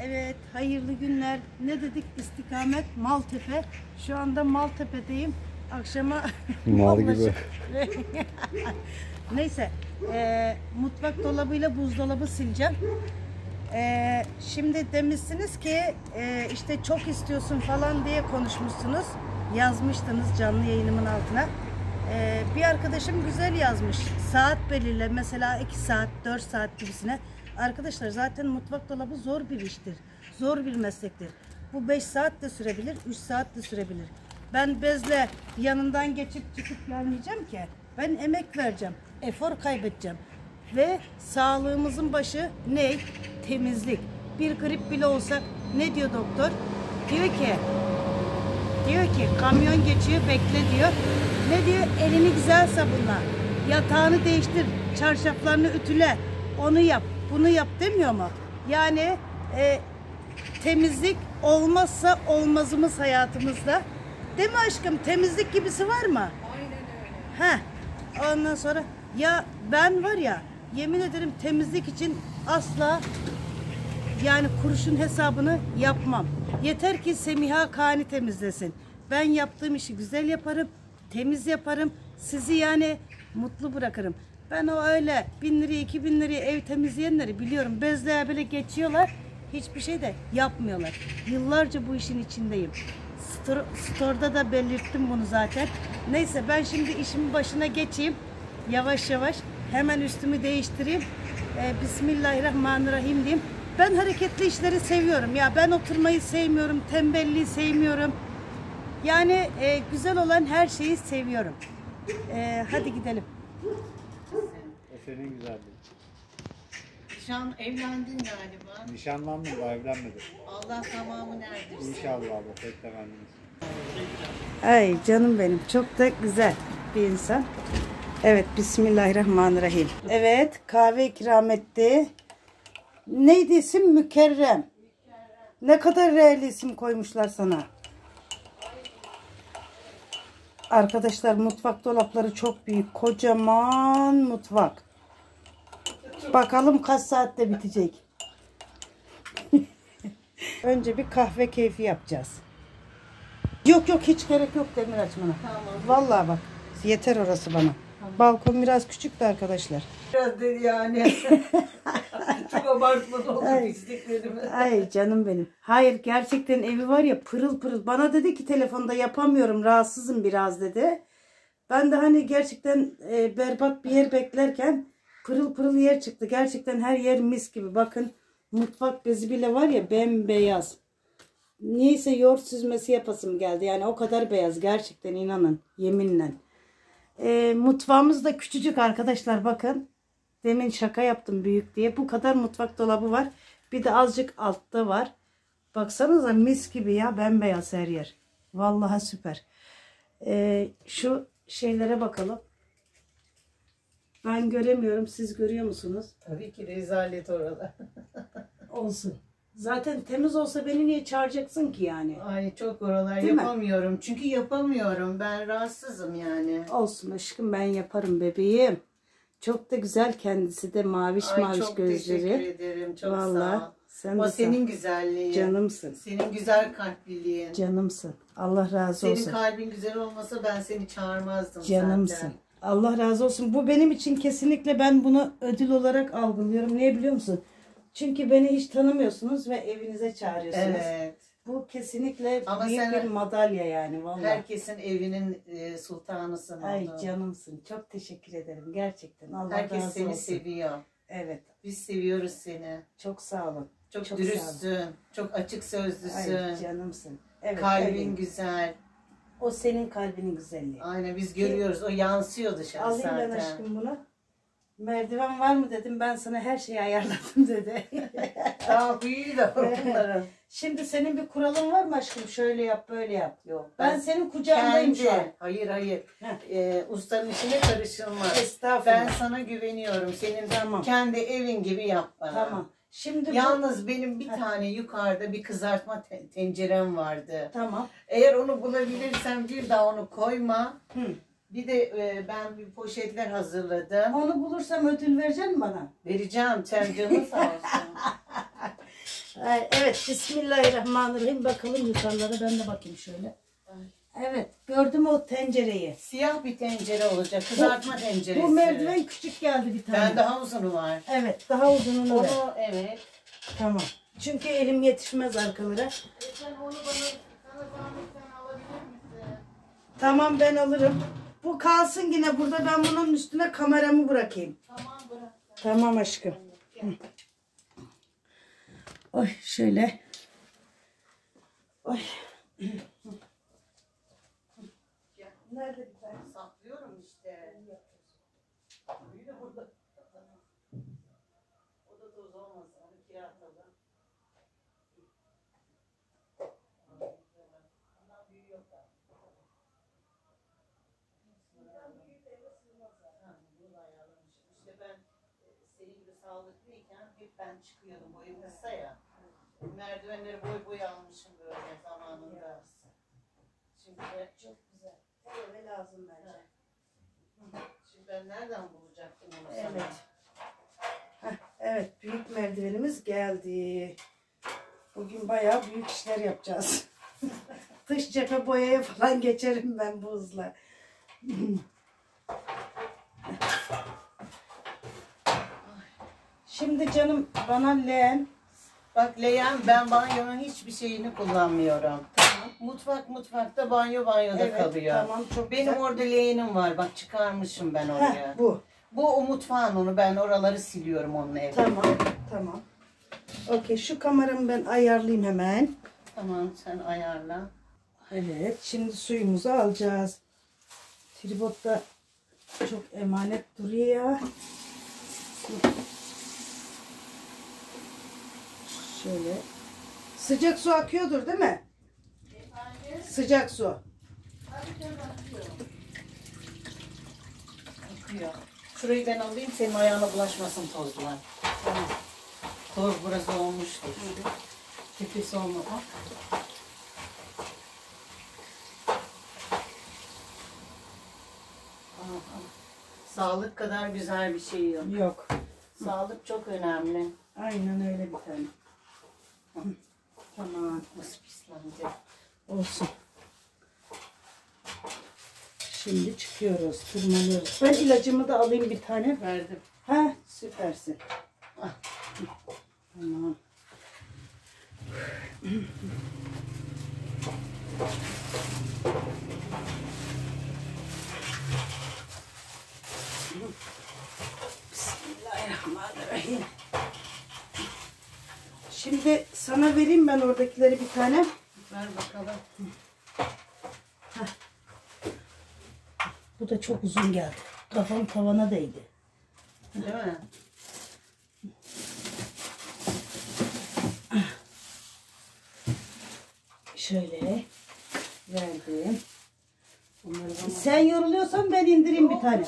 Evet, hayırlı günler. Ne dedik? İstikamet Maltepe. Şu anda Maltepe'deyim. Akşama Mal gibi. Neyse, mutfak dolabıyla buzdolabı sileceğim. Şimdi demişsiniz ki işte çok istiyorsun falan diye konuşmuşsunuz. Yazmıştınız canlı yayınımın altına. Bir arkadaşım güzel yazmış. Saat belirle, mesela 2 saat, 4 saat gibisine. Arkadaşlar zaten mutfak dolabı zor bir iştir. Zor bir meslektir. Bu 5 saat de sürebilir, 3 saat de sürebilir. Ben bezle yanından geçip çıkıp gelmeyeceğim ki. Ben emek vereceğim, efor kaybedeceğim. Ve sağlığımızın başı ne? Temizlik. Bir grip bile olsak ne diyor doktor? Diyor ki kamyon geçiyor, bekle diyor. Ne diyor? Elini güzel sabunla. Yatağını değiştir, çarşaflarını ütüle. Onu yap, bunu yap demiyor mu? Yani temizlik olmazsa olmazımız hayatımızda. Değil mi aşkım? Temizlik gibisi var mı? Aynen öyle. Ondan sonra ya ben var ya, yemin ederim temizlik için asla yani kuruşun hesabını yapmam. Yeter ki Semiha Kani temizlesin. Ben yaptığım işi güzel yaparım, temiz yaparım. Sizi yani mutlu bırakırım. Ben o öyle 1000 liraya 2000 liraya ev temizleyenleri biliyorum. Bezle böyle geçiyorlar. Hiçbir şey de yapmıyorlar. Yıllarca bu işin içindeyim. Store'da da belirttim bunu zaten. Neyse ben şimdi işimin başına geçeyim. Yavaş yavaş hemen üstümü değiştireyim. Bismillahirrahmanirrahim diyeyim. Ben hareketli işleri seviyorum. Ya ben oturmayı sevmiyorum. Tembelliği sevmiyorum. Yani güzel olan her şeyi seviyorum. Hadi gidelim. O senin güzelliğin. Evlendin galiba. Nişanlandım da evlenmedim. Allah tamamını erdirsin. İnşallah abla, tek temennimiz. Ay canım benim, çok da güzel bir insan. Evet, Bismillahirrahmanirrahim. Evet, kahve ikram etti. Neydi isim? Mükerrem. Ne kadar real isim koymuşlar sana. Arkadaşlar mutfak dolapları çok büyük. Kocaman mutfak. Bakalım kaç saatte bitecek. Önce bir kahve keyfi yapacağız. Yok hiç gerek yok demir açmana. Tamam. Vallahi bak yeter orası bana. Tamam. Balkon biraz küçüktü arkadaşlar. Biraz dedi yani. Çok abartmadı oldu pisliklerimi. Ay canım benim. Hayır gerçekten evi var ya pırıl pırıl. Bana dedi ki telefonda yapamıyorum, rahatsızım biraz dedi. Ben de hani gerçekten berbat bir yer beklerken pırıl pırıl yer çıktı. Gerçekten her yer mis gibi. Bakın mutfak bezi bile var ya bembeyaz. Neyse yoğurt süzmesi yapasım geldi. Yani o kadar beyaz gerçekten, inanın yeminle. Mutfağımız da küçücük arkadaşlar bakın. Demin şaka yaptım büyük diye. Bu kadar mutfak dolabı var. Bir de azıcık altta var. Baksanıza mis gibi ya, bembeyaz her yer. Vallahi süper. Şu şeylere bakalım. Ben göremiyorum. Siz görüyor musunuz? Tabii ki rezalet oralar. Olsun. Zaten temiz olsa beni niye çağıracaksın ki yani? Ay çok oralar değil yapamıyorum. Çünkü yapamıyorum. Ben rahatsızım yani. Olsun aşkım, ben yaparım bebeğim. Çok da güzel kendisi de, maviş maviş çok gözleri. teşekkür ederim. Çok vallahi, sağ ol. sen O de senin güzelliğin. Canımsın. Senin güzel kalpliliğin. Canımsın. Allah razı olsun. Senin kalbin güzel olmasa ben seni çağırmazdım Canımsın. zaten. Allah razı olsun. Bu benim için kesinlikle, ben bunu ödül olarak algılıyorum. Niye biliyor musun? Çünkü beni hiç tanımıyorsunuz ve evinize çağırıyorsunuz. Evet. Bu kesinlikle Ama büyük sen bir madalya yani vallahi. herkesin evinin sultanısın. Ay oldu. Canımsın. Çok teşekkür ederim gerçekten. Allah Herkes razı seni olsun. seviyor. Evet. Biz seviyoruz seni. Çok sağ olun. Çok Çok dürüstsün. Çok açık sözlüsün. Ay canımsın. Evet, Kalbin öyleyim. güzel. O senin kalbinin güzelliği. Aynen, biz görüyoruz. O yansıyor dışarı Alayım zaten. ben aşkım bunu. Merdiven var mı dedim, ben sana her şeyi ayarladım dedi. Daha büyüğü de bunların. Şimdi senin bir kuralın var mı aşkım? Şöyle yap, böyle yap. Yok. Ben senin kucağındayım şu an. Hayır. Ustanın işine karışılmaz. Estağfurullah. Ben sana güveniyorum. Senin Tamam. kendi evin gibi yap bana. Tamam. Şimdi Yalnız benim bir tane yukarıda bir kızartma tencerem vardı. Tamam. Eğer onu bulabilirsem bir daha onu koyma. Hı. Bir de ben bir poşetler hazırladım. Onu bulursam ödül vereceksin mi bana? Vereceğim. Sen canın sağ olsun. Evet, Bismillahirrahmanirrahim. Bakalım yukarılara, ben de bakayım şöyle. Evet, gördüm o tencereyi. Siyah bir tencere olacak. Kızartma tenceresi. Bu merdiven küçük geldi bir tane. Ben daha uzunu var. Evet, daha uzununu ver. Onu evet. Tamam. Çünkü elim yetişmez arkalara. Sen onu sana zahmetten alabilir misin? Tamam, ben alırım. Bu kalsın yine burada, ben bunun üstüne kameramı bırakayım. Tamam bırak. Tamam aşkım. Hı. Oy şöyle. Oy. Nerede bir tane? Saklıyorum işte. Yine burada. O da toz olmasın. Onu ikiye atalım. Ondan büyüğü yok da. Bunu da ayarlamışım. İşte ben senin gibi sağlıklıyken hep ben çıkıyordum. Boyum kısa ya. Merdivenleri boy almışım böyle zamanında. Şimdi de çok güzel. Öyle lazım bence. Şimdi ben nereden bulacaktım onu sana? Evet. Heh, evet, büyük merdivenimiz geldi. Bugün bayağı büyük işler yapacağız. Dış cephe boyaya falan geçerim ben bu hızla. Şimdi canım bana leğen. Bak leğen, ben banyonun hiçbir şeyini kullanmıyorum. Tamam. Mutfakta banyoda Evet, kalıyor. tamam, çok Benim güzel. orada leğenim var. Bak çıkarmışım ben oraya. Heh, bu. Bu o mutfağın, onu ben oraları siliyorum onun evde. Tamam, tamam. Okey, şu kameramı ben ayarlayayım hemen. Tamam sen ayarla. Evet, şimdi suyumuzu alacağız. Tripodda çok emanet duruyor ya. Şöyle. Sıcak su akıyordur değil mi? Sıcak su. Akıyor. Şurayı ben alayım, senin ayağına bulaşmasın tozlar. Tamam. Toz burası olmuştur. Tepesi olmadan. Sağlık kadar güzel bir şey yok. Yok. Sağlık çok önemli. Aynen öyle bir tane. Tamam. Nasıl pislendi? Olsun. Şimdi çıkıyoruz. Tırmanıyoruz. Ben ilacımı da alayım bir tane. Verdim. Ha, süpersin. Ah. Tamam. Bismillahirrahmanirrahim. Şimdi sana vereyim ben oradakileri bir tane. Ver bakalım. Bu da çok uzun geldi. Kafam tavana değdi. Değil mi? Şöyle verdim. Sen yoruluyorsan ben indireyim bir tane.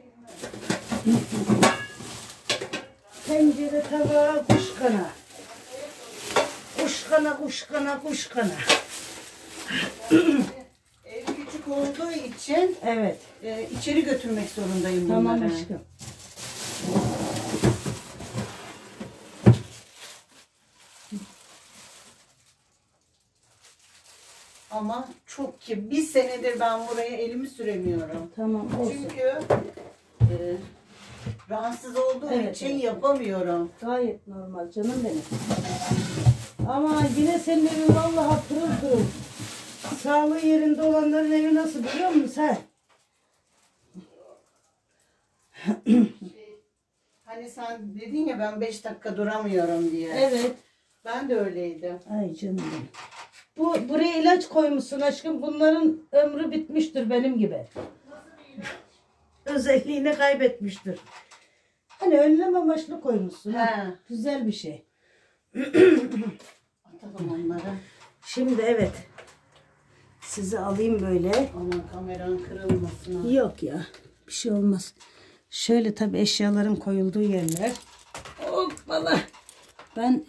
Tencere, tava, kuşkana. Kuşkana, kuşkana, kuşkana. Ev küçük olduğu için Evet. içeri götürmek zorundayım bunları. Tamam aşkım. Ama çok ki bir senedir ben buraya elimi süremiyorum. Tamam olsun. Çünkü rahatsız olduğum Evet, için evet. yapamıyorum. Gayet normal canım benim. Ama yine senin evin vallahi pırıl pırıl. Sağlığı yerinde olanların evi nasıl biliyor musun sen? Hani sen dedin ya ben 5 dakika duramıyorum diye. Evet. Ben de öyleydim. Ay canım benim. Buraya ilaç koymuşsun aşkım. Bunların ömrü bitmiştir benim gibi. Özelliğini kaybetmiştir. Hani önlem amaçlı koymuşsun. He. Güzel bir şey. Atalım onları. Şimdi evet. Sizi alayım böyle. Aman kameran kırılmasın. Ha. Yok ya. Bir şey olmaz. Şöyle tabii eşyaların koyulduğu yerler. Hoppala. Ben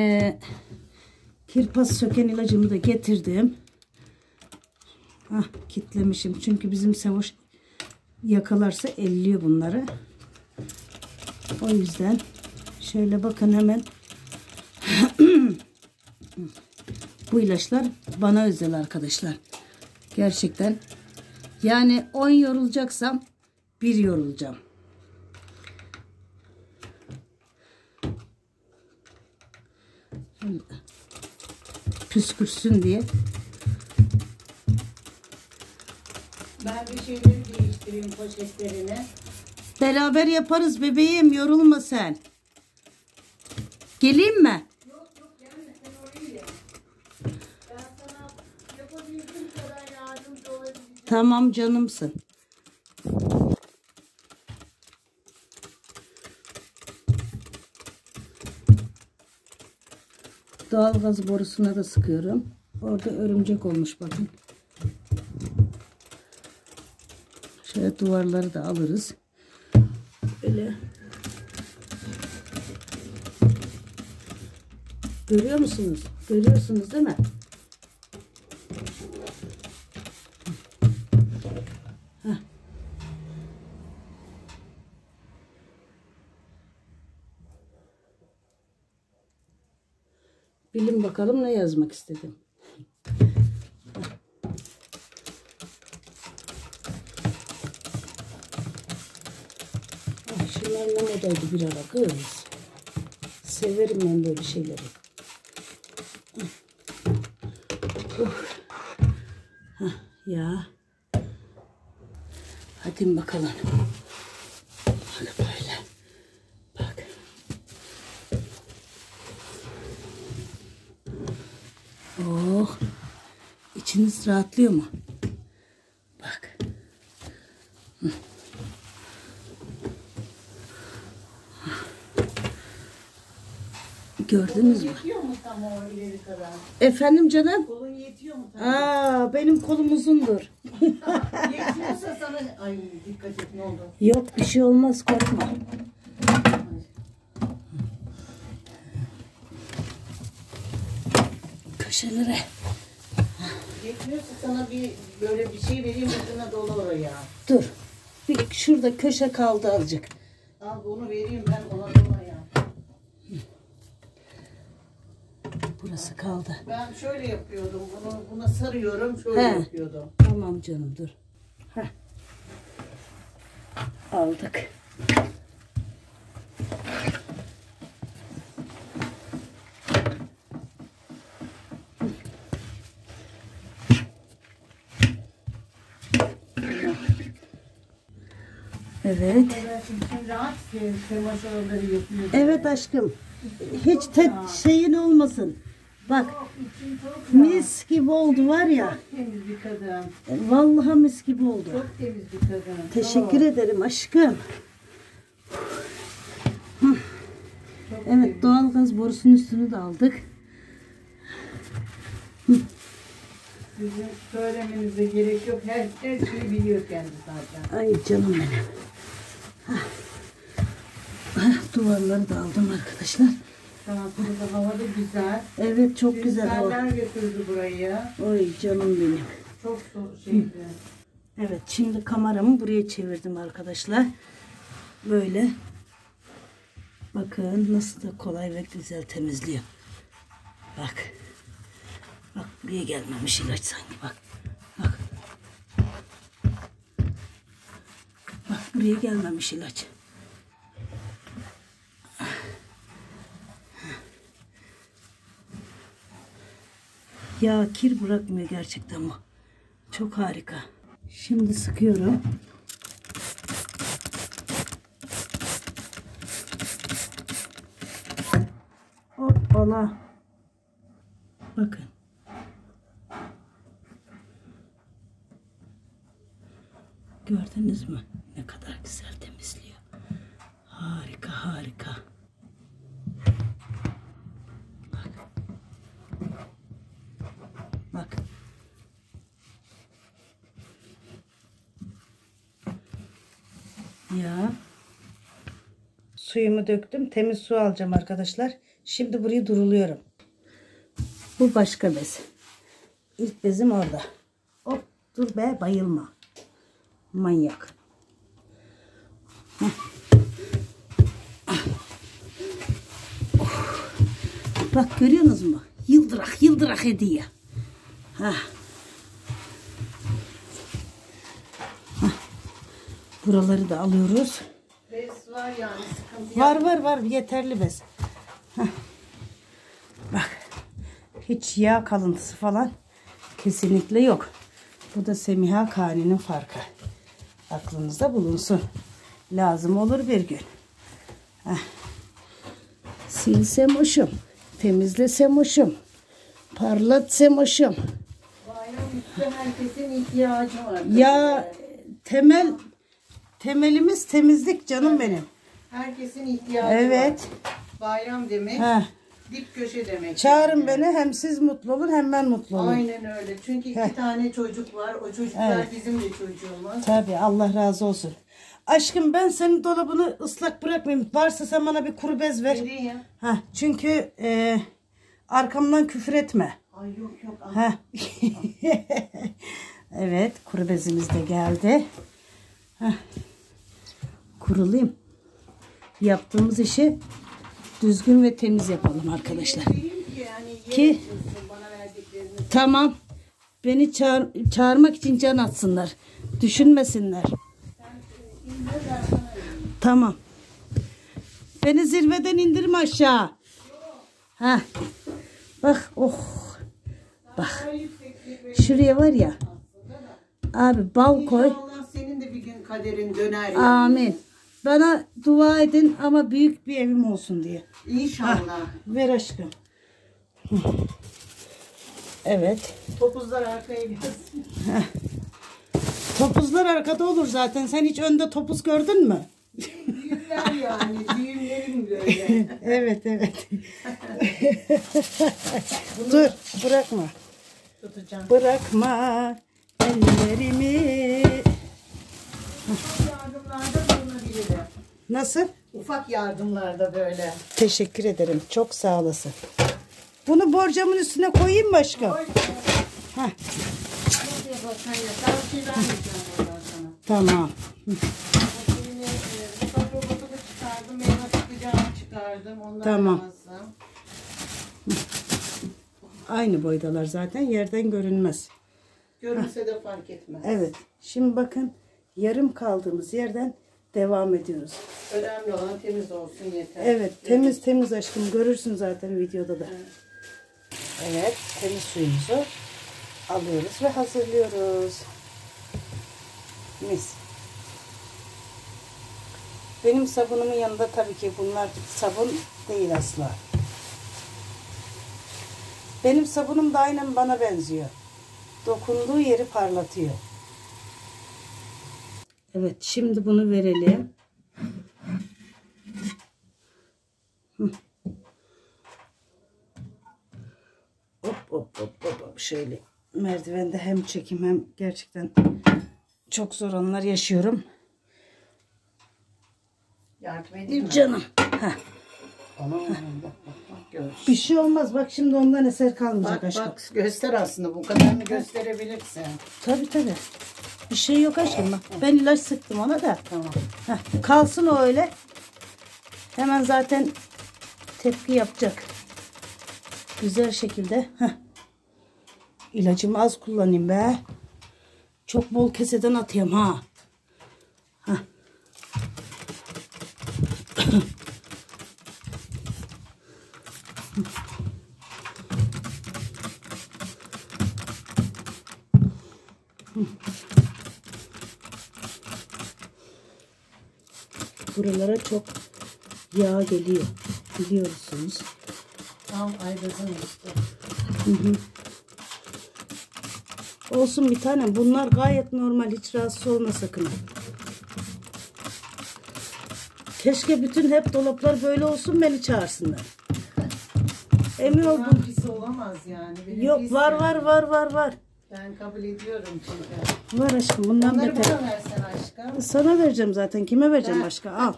kirpas söken ilacımı da getirdim. Ah, kitlemişim. Çünkü bizim Sevoş yakalarsa elliyor bunları. O yüzden şöyle bakın hemen Bu ilaçlar bana özel arkadaşlar. Gerçekten. Yani 10 yorulacaksam 1 yorulacağım. Püskürsün diye. Ben bir şeyleri değiştireyim poşetlerini. Beraber yaparız bebeğim, yorulma sen. Geleyim mi? Yok gelme sen oraya gel. Ben sana yapabildiğim kadar yardımcı olabileceğim. Tamam canımsın. Doğalgaz borusuna da sıkıyorum. Orada örümcek olmuş bakın. Şöyle duvarları da alırız. Böyle. Görüyor musunuz? Görüyorsunuz değil mi? Heh. Bilin bakalım ne yazmak istedim. Şunlar ne modaydı bir ara kız. Severim ben böyle şeyleri. Ya. Hadi bakalım. Hadi böyle. Bak. Oh. İçiniz rahatlıyor mu? Bak. Gördünüz mü? Yetiyor mu tam o ileri kadar? Efendim canım? Kolun yetiyor mu tam? Aa, benim kolum uzundur. Yetiyorsa sana... Ay dikkat et ne oldu? Yok bir şey olmaz, korkma. Köşelere. Yetmiyorsa sana bir böyle bir şey vereyim ucuna dolu oraya. Dur. Bir şurada köşe kaldı azıcık. Al bunu vereyim ben ona dolaya. Burası kaldı. Ben şöyle yapıyordum. Buna sarıyorum. Şöyle He. yapıyordum. Tamam canım dur. Heh. Aldık. Evet. Evet, şimdi rahat temaşörleri yapıyordum. Evet aşkım. Hiç şeyin olmasın. Bak İçim çok rahat. mis gibi oldu var ya. Çok temiz bir kadın. Vallahi mis gibi oldu. Çok temiz bir kadın. Teşekkür ederim aşkım. Çok Evet doğalgaz borusunun üstünü de aldık. Sizin söylemenize gerek yok. Her şeyi biliyor kendi zaten. Ay canım benim. Duvarları da aldım arkadaşlar. Şansımızda hava da güzel. Evet çok güzel hava. Rüzgarlar götürdü burayı. Oy canım benim. Çok şeydi. Evet şimdi kameramı buraya çevirdim arkadaşlar. Böyle. Bakın nasıl da kolay ve güzel temizliyor. Bak. Bak buraya gelmemiş ilaç sanki bak. Bak. Bak buraya gelmemiş ilaç. Ya kir bırakmıyor gerçekten bu. Çok harika. Şimdi sıkıyorum. Hoppala. Bakın. Gördünüz mü? Ne kadar güzel temizliyor. Harika harika. Bak. Bak. Ya. Suyumu döktüm. Temiz su alacağım arkadaşlar. Şimdi burayı duruluyorum. Bu başka bez. İlk bezim orada. Hop dur be bayılma. Manyak. Bak görüyorsunuz mu? Yıldırak yıldırak hediye. Hah. Hah. Buraları da alıyoruz. Bez var yani sıkıntı yok. Var yeterli bez. Hah. Bak. Hiç yağ kalıntısı falan kesinlikle yok. Bu da Semiha Kani'nin farkı. Aklınızda bulunsun. Lazım olur bir gün. Heh. Silsem hoşum. Temizlesem hoşum. Parlatsam hoşum. Bayram üstü herkesin ihtiyacı var. Ya temelimiz temizlik canım benim. Herkesin ihtiyacı var. Evet. Bayram demek, Heh. dip köşe demek. Çağırın yani. beni, hem siz mutlu olun hem ben mutlu olayım. Aynen öyle. Çünkü iki tane çocuk var. O çocuklar Evet. bizim de çocuğumuz. Tabii, Allah razı olsun. Aşkım, ben senin dolabını ıslak bırakmayayım. Varsa sen bana bir kuru bez ver. Nereye? Heh, çünkü arkamdan küfür etme. Ay yok. Heh. Evet, kuru bezimiz de geldi. Heh. Kurulayım. Yaptığımız işi düzgün ve temiz yapalım arkadaşlar. Ki Bana verdiklerini. tamam, beni çağırmak için can atsınlar. Düşünmesinler. Tamam. Beni zirveden indirme aşağı. Ha. Bak, oh. Bak. Şuraya var ya. Abi bal koy. İnşallah senin de bir gün kaderin döner. Yani. Amin. Bana dua edin ama büyük bir evim olsun diye. İnşallah. Ver aşkım. Evet. Topuzlar arkaya gelsin. Topuzlar arkada olur zaten. Sen hiç önde topuz gördün mü? Düğümler yani. Düğümlerim böyle. Evet. Dur, bırakma. Tutacağım. Bırakma ellerimi. Yardımlarda bulunabilirim. Nasıl? Ufak yardımlarda böyle. Teşekkür ederim. Çok sağ olasın. Bunu borcamın üstüne koyayım mı aşkım? Oy. Heh, Nasıl yaparsan ya. Daha bir şey vermeyeceğim oradan sana. tamam. Yine ufak robotumu çıkardım. Meyve sıkacağımı çıkardım. Onları Tamam. lazım. Aynı boydalar zaten. Yerden görünmez. Görünse de fark etmez. Evet. Şimdi bakın, yarım kaldığımız yerden devam ediyoruz. Önemli olan temiz olsun yeter. Evet. Temiz aşkım. Görürsün zaten videoda da. Evet. Temiz suyumuzu alıyoruz ve hazırlıyoruz. Mis. Benim sabunumun yanında tabii ki bunlar sabun değil asla. Benim sabunum da aynen bana benziyor. Dokunduğu yeri parlatıyor. Evet, şimdi bunu verelim. Hop. Şöyle merdivende hem çekim hem gerçekten çok zor anlar yaşıyorum. Yardım edeyim mi? Canım. Heh. Aman bak gör. Bir şey olmaz. Bak şimdi ondan eser kalmayacak aşkım. Bak göster aslında bu kadarını gösterebilirsin. Tabii. Bir şey yok aşkım. Bak, ben ilaç sıktım ona da. Tamam. Heh, kalsın o öyle. Hemen zaten tepki yapacak. Güzel şekilde. Heh. İlacımı az kullanayım be. Çok bol keseden atayım ha. Heh. Buralara çok yağ geliyor. Biliyorsunuz. Tam aydazın üstü. Olsun bir tanem. Bunlar gayet normal. Hiç rahatsız olma sakın. Keşke bütün hep dolaplar böyle olsun, beni çağırsınlar. Emin ol. Bundan pis olamaz yani. Benim Yok, pis var yani. var. Ben kabul ediyorum çünkü. Var aşkım, bundan Onları beter. bana versen aşkım. Sana vereceğim zaten. Kime vereceğim başka? Al.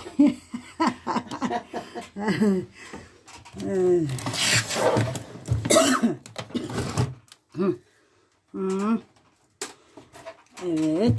Evet.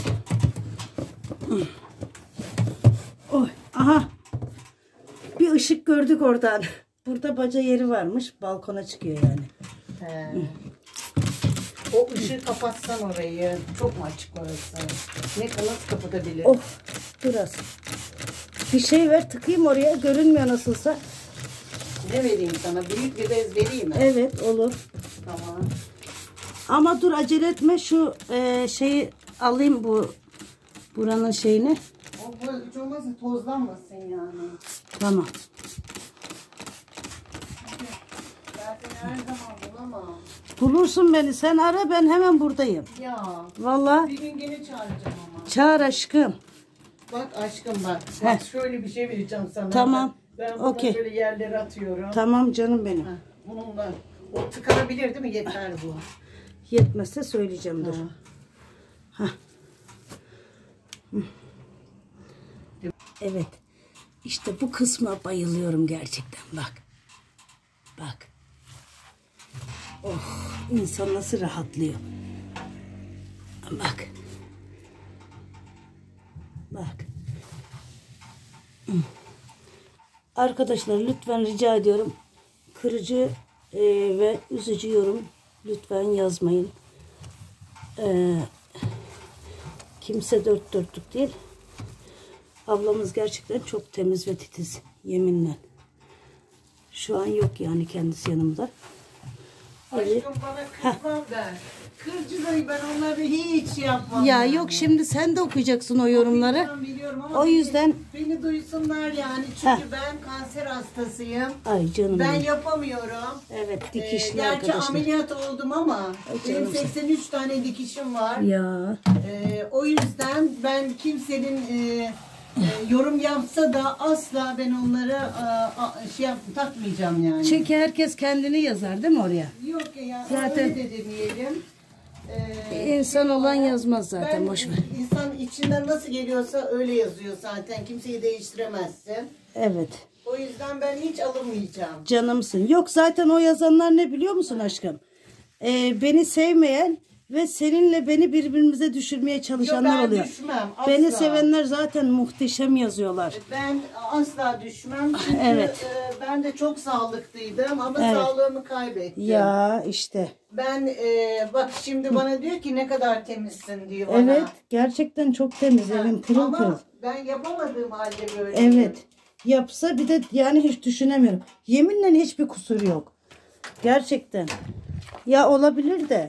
Oy, aha. Bir ışık gördük oradan. Burada baca yeri varmış. Balkona çıkıyor yani. He. O ışığı kapatsan orayı. Çok mu açık orası? Nasıl kapatabilirim? Of, biraz. Bir şey ver tıkayım oraya. Görünmüyor nasılsa. Ne vereyim sana? Büyük bir bez vereyim mi? Evet, olur. Tamam. Ama dur, acele etme. Şu şeyi alayım, buranın şeyini. O böyle hiç olmazsa tozlanmasın yani. Tamam. Ben seni her zaman bulamam. Bulursun beni. Sen ara, ben hemen buradayım. Ya. Vallahi. Bir gün gene çağıracağım ama. Çağır aşkım. Bak aşkım bak. Heh. Bak şöyle bir şey vereceğim sana. Tamam. Ben bunu Okey. böyle yerlere atıyorum. Tamam canım benim. Heh, bununla. O tıkanabilir değil mi? Yeter bu. Yetmezse söyleyeceğim, dur. Ha. Evet. İşte bu kısma bayılıyorum gerçekten. Bak. Bak. Oh, insan nasıl rahatlıyor. Bak. Bak. Arkadaşlar lütfen rica ediyorum. Kırıcı ve üzücü yorum lütfen yazmayın. Kimse dört dörtlük değil. Ablamız gerçekten çok temiz ve titiz. Yeminle. Şu an yok yani kendisi yanımda. Evet. Aşkım bana kızmam der. Kırcılayı ben onları hiç yapmam. Ya yani. yok, şimdi sen de okuyacaksın o yorumları. Biliyorum ama O yüzden beni duysunlar yani. Çünkü ben kanser hastasıyım. ay canım Ben benim. yapamıyorum. Evet, dikişli Gerçi arkadaşlar. ameliyat oldum ama benim canım. 83 tane dikişim var. Ya O yüzden ben kimsenin yorum yapsa da asla ben onlara takmayacağım yani. çünkü herkes kendini yazar değil mi oraya? Yok ya Zaten- öyle de demeyelim. İnsan olan yazmaz zaten, boş ver. İnsan içinden nasıl geliyorsa öyle yazıyor zaten. Kimseyi değiştiremezsin. Evet. O yüzden ben hiç alınmayacağım. Canımsın. Yok, zaten o yazanlar ne biliyor musun aşkım? Beni sevmeyen ve seninle beni birbirimize düşürmeye çalışanlar ben oluyor. düşmem, asla. Beni sevenler zaten muhteşem yazıyorlar. Ben asla düşmem. Çünkü Evet. Ben de çok sağlıklıydım ama Evet. sağlığımı kaybettim. Ya işte. Ben bak şimdi bana diyor ki ne kadar temizsin diyor bana. Evet, gerçekten çok temiz, evin pırıl Ama pırıl. ben yapamadığım halde böyle. Evet. Yapsa bir de yani hiç düşünemiyorum. Yeminle hiçbir kusur yok. Gerçekten. Ya olabilir de.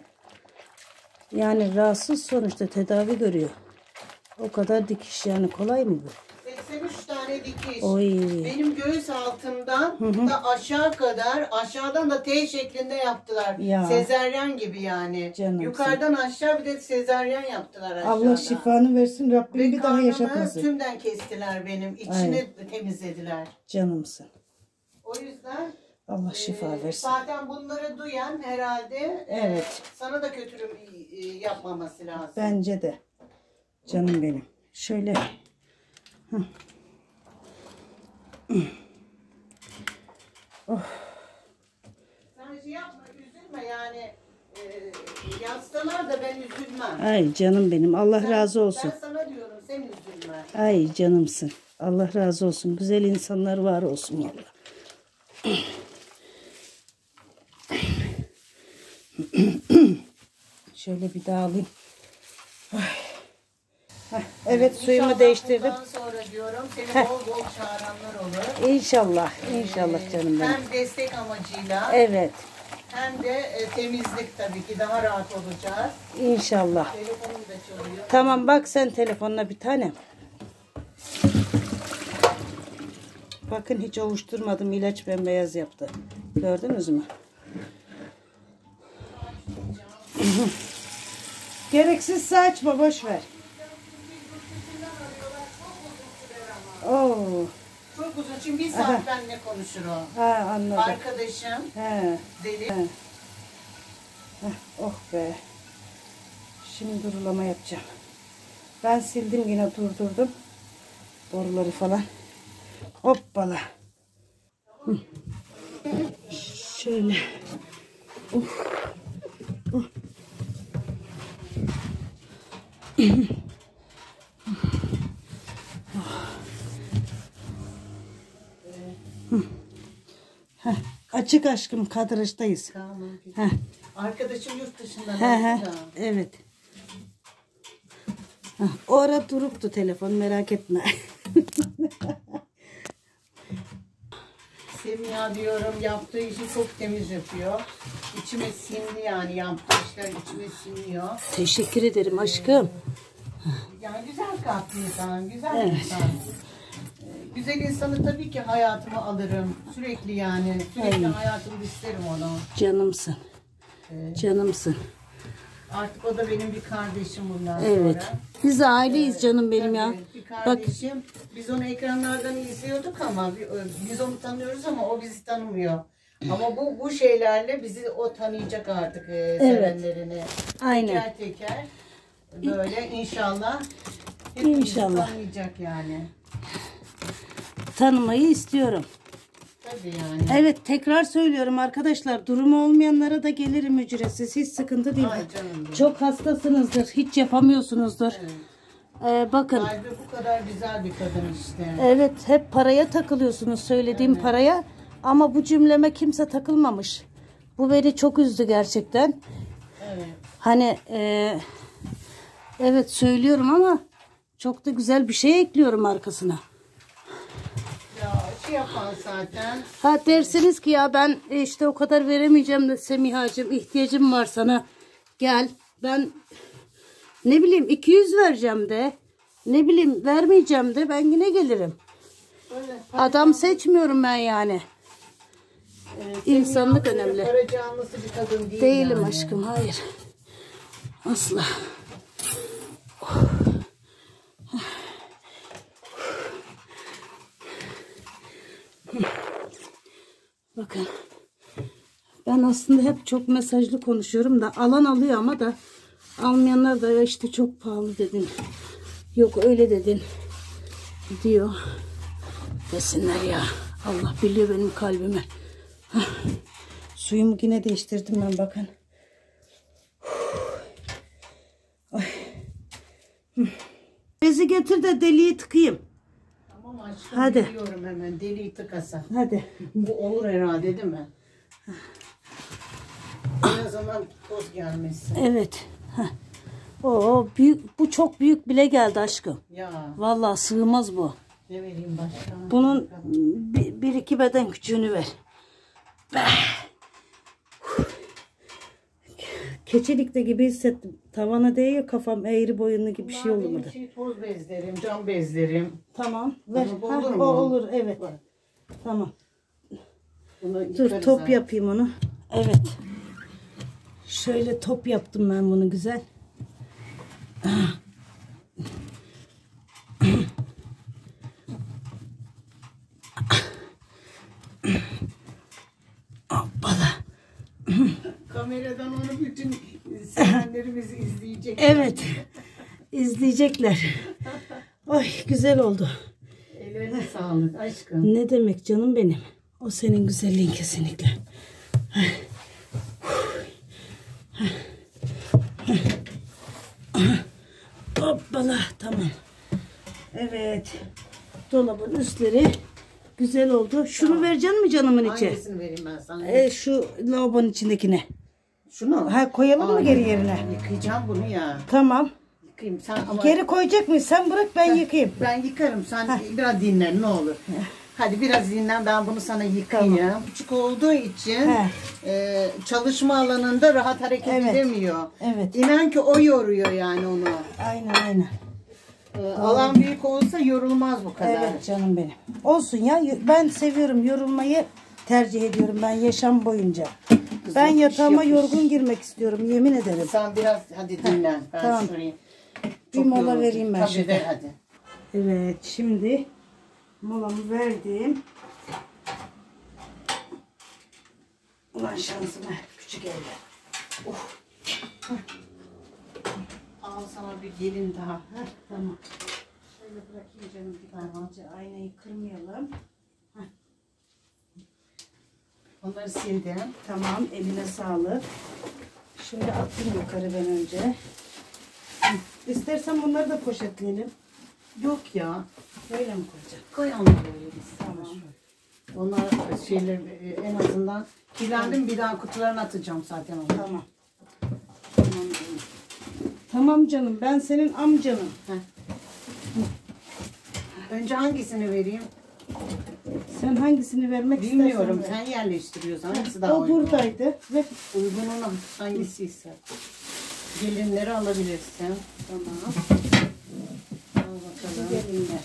Yani rahatsız, sonuçta tedavi görüyor. O kadar dikiş yani, kolay mı bu? 83 tane dikiş. Oy. Benim göğüs altımdan da aşağı kadar, aşağıdan da T şeklinde yaptılar. Ya. Sezeryan gibi yani. Canım Yukarıdan aşağı bir de sezeryan yaptılar aşağıdan. Allah şifanı versin, Rabbim Ve bir daha karnımı yaşatmasın. tümden kestiler benim. İçini temizlediler. Canımsın. O yüzden Allah şifa versin. zaten bunları duyan herhalde Evet. sana da kötülük yapmaması lazım. Bence de. Canım benim. Şöyle. Sen şey yapma, üzülme yani. Yazsalar da ben üzülmem. Ay canım benim. Allah razı olsun. Ben sana diyorum, sen üzülme. Ay canımsın. Allah razı olsun. Güzel insanlar var olsun valla. Şöyle bir daha alayım. Ay. Heh, evet, suyumu İnşallah değiştirdim. bundan sonra diyorum seni bol bol çağıranlar olur. İnşallah. İnşallah canım benim. Hem destek amacıyla Evet. hem de temizlik tabii ki daha rahat olacağız. İnşallah. Telefonum da çalıyor. Tamam, bak sen telefonuna bir tane. Bakın hiç ovuşturmadım. İlaç bembeyaz yaptı. Gördünüz mü? Gereksizse açma, boş ver. Oo. Çok uzun. Şimdi bir saat benimle konuşur o. Ha, anladım. Arkadaşım He. deli. He. Heh, oh be. Şimdi durulama yapacağım. Ben sildim, yine durdurdum. Boruları falan. Hoppala. Hı. Şöyle. Çık aşkım, kadrajdayız. Tamam. Heh. Arkadaşım yurt dışında. He. Evet. Heh, o ara duruptu telefon, merak etme. Semiha diyorum, yaptığı işi çok temiz yapıyor. İçime sindi yani, yaptığı işler içime siniyor. Teşekkür ederim aşkım. Yani güzel kalpli insan, güzel Evet. insan. Güzel insanı tabii ki hayatıma alırım. Sürekli yani, sürekli hayatımda isterim onu. Canımsın. Canımsın. Artık o da benim bir kardeşim bundan Evet. sonra. Biz aileyiz canım benim ya. Bir Bak, kardeşim. Biz onu ekranlardan izliyorduk ama biz onu tanıyoruz ama o bizi tanımıyor. Ama bu şeylerle bizi o tanıyacak artık, sevenlerini. aynen. Teker teker böyle inşallah hepimizi İnşallah. tanıyacak yani. Tanımayı istiyorum. Tabii yani. Evet, tekrar söylüyorum arkadaşlar, durumu olmayanlara da gelirim ücretsiz, hiç sıkıntı değil. Ay canım benim. Çok hastasınızdır, hiç yapamıyorsunuzdur. Bakın, Kalbi bu kadar güzel bir kadın işte. evet, hep paraya takılıyorsunuz, söylediğim paraya, ama bu cümleme kimse takılmamış. Bu beni çok üzdü gerçekten. Evet. Hani evet söylüyorum ama çok da güzel bir şey ekliyorum arkasına. Ya şey yapan zaten. Ha, dersiniz ki ya ben işte o kadar veremeyeceğim de Semihacığım, ihtiyacım var sana. Gel, ben ne bileyim 200 vereceğim de, ne bileyim vermeyeceğim de, ben yine gelirim. Öyle. Adam seçmiyorum ben yani. İnsanlık Semiha önemli. Para canlısı bir kadın değil Değilim yani. aşkım, hayır. Asla. Bakın. Ben aslında hep çok mesajlı konuşuyorum da alan alıyor ama da almayanlar da işte çok pahalı dedin. Yok öyle dedin diyor. Desinler ya. Allah biliyor benim kalbimi. Hah. Suyumu yine değiştirdim ben, bakın. Ay. Bezi getir de deliği tıkayım. Tamam aşkım, Hadi. biliyorum hemen deliği tıkasa. Hadi. Bu olur herhalde değil mi? En azından toz gelmesin. Evet. Heh. Oo, büyük, bu çok büyük bile geldi aşkım. Ya Vallahi sığmaz bu. ne vereyim başka? Bunun bir iki beden küçüğünü ver. Keçelikte gibi hissettim. Tavana değiyor, kafam eğri boyunlu gibi bir şey Bunlar oldu benim burada. toz bezlerim, cam bezlerim. Tamam. Ver. Bu Hah, olur o mu? olur, evet. Bak. Tamam. Bunu Dur, yıkarız top ha. yapayım onu. Evet. Şöyle top yaptım ben bunu güzel. Hoppala. Kameradan onu bütün sevenlerimiz izleyecek. Evet. İzleyecekler. Ay, güzel oldu. Ellerine sağlık aşkım. Ne demek canım benim. O senin güzelliğin kesinlikle. Hoppala, tamam. Evet. Dolabın üstleri güzel oldu. Şunu vereceksin mi canımın içi? Hangisini vereyim ben sana? Şu lavabonun içindekine. Şunu. Ha, koyalım mı geri yerine? Yıkayacağım bunu ya. Tamam. Yıkayayım sen ama Geri koyacak mıyız? Sen bırak, ben yıkayayım. ben yıkarım. Sen biraz dinlen ne olur. Hadi biraz dinlen, ben bunu sana yıkayayım. Küçük olduğu için çalışma alanında rahat hareket edemiyor. Evet. İnan ki o yoruyor yani onu. Aynen aynen. Alan büyük olsa yorulmaz bu kadar. Evet canım benim. Olsun ya, ben seviyorum, yorulmayı tercih ediyorum ben yaşam boyunca. Ben yapış, yatağıma yapış. yorgun girmek istiyorum, yemin ederim. Sen biraz hadi dinlen. Ben Tamam. şurayı. Bir Çok mola yoruldum. vereyim ben Tabii şimdi. ver hadi. Evet, şimdi molamı verdim. Ulan şansıma, küçük evler. Al sana bir gelin daha. Heh, tamam. Şöyle bırakayım canım, bir parmağınca aynayı kırmayalım. Onları sildim. Tamam, eline sağlık. Şimdi attım yukarı ben önce. Hı, İstersen bunları da poşetleyelim. Yok ya. Böyle mi koyacağım? Koyalım böyle biz. Tamam. Onlar şeyler en azından Kirlendim, bir daha kutularına atacağım zaten onu. Tamam. Tamam canım. Tamam canım, ben senin amcanım. Heh. Önce hangisini vereyim? Sen hangisini vermek Bilmiyorum. istersen Sen yerleştiriyorsun. ver. Hangisi daha O uygun? buradaydı. Ve Uygun olan hangisiyse. Gelinleri alabilirsin. tamam. Al bakalım. Gelinler.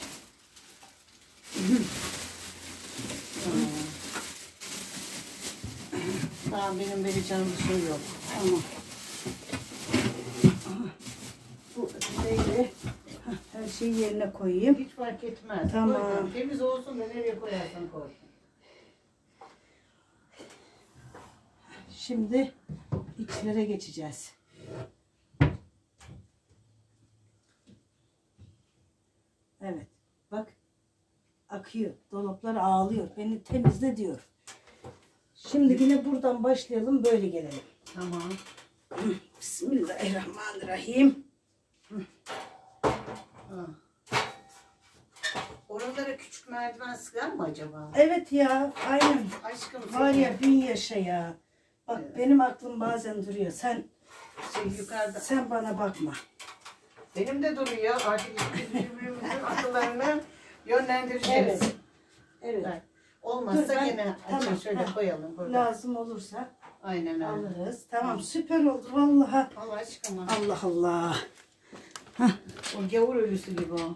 Tamam. Tamam, benim vereceğim bir şey yok. Tamam. Bu şeyle her şeyi yerine koyayım. Hiç fark etmez. Tamam. Koy, temiz olsun da nereye koyarsan koy. Şimdi içlere geçeceğiz. Evet. Bak. Akıyor. Dolaplar ağlıyor. Beni temizle diyor. Şimdi yine buradan başlayalım. Böyle gelelim. Tamam. Bismillahirrahmanirrahim. Ha. Oralara küçük merdiven sığar mı acaba? Evet ya. Aynen. Aşkım Var senin ya bin yaşa ya. Bak Evet. benim aklım bazen duruyor. Sen yukarıda. bana bakma. Benim de duruyor. Artık biz birbirimizin akıllarını yönlendireceğiz. Evet. Evet. Bak, olmazsa Dur, ben- gene tamam, açın şöyle ha. koyalım burada. Lazım olursa Aynen öyle. alırız. Tamam süper oldu vallahi. Allah aşkına. Allah Allah. O gavur ölüsü gibi o.